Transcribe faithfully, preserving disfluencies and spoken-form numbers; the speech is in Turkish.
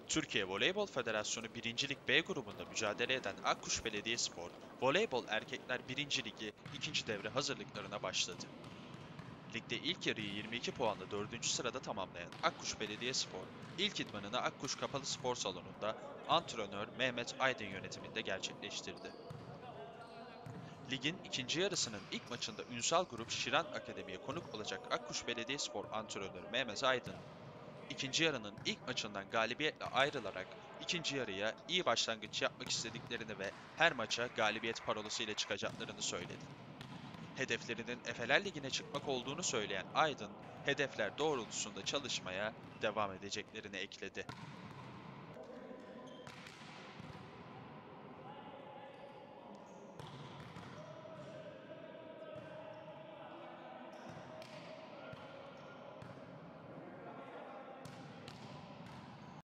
Türkiye Voleybol Federasyonu birinci. Lig B grubunda mücadele eden Akkuş Belediyespor, Voleybol Erkekler birinci. Ligi ikinci devre hazırlıklarına başladı. Ligde ilk yarıyı yirmi iki puanla dördüncü sırada tamamlayan Akkuş Belediyespor, ilk idmanını Akkuş Kapalı Spor Salonu'nda antrenör Mehmet Aydın yönetiminde gerçekleştirdi. Ligin ikinci yarısının ilk maçında Ünsal Grup Şiran Akademi'ye konuk olacak Akkuş Belediyespor antrenörü Mehmet Aydın, İkinci yarının ilk maçından galibiyetle ayrılarak ikinci yarıya iyi başlangıç yapmak istediklerini ve her maça galibiyet parolası ile çıkacaklarını söyledi. Hedeflerinin Efeler Ligi'ne çıkmak olduğunu söyleyen Aydın, hedefler doğrultusunda çalışmaya devam edeceklerini ekledi.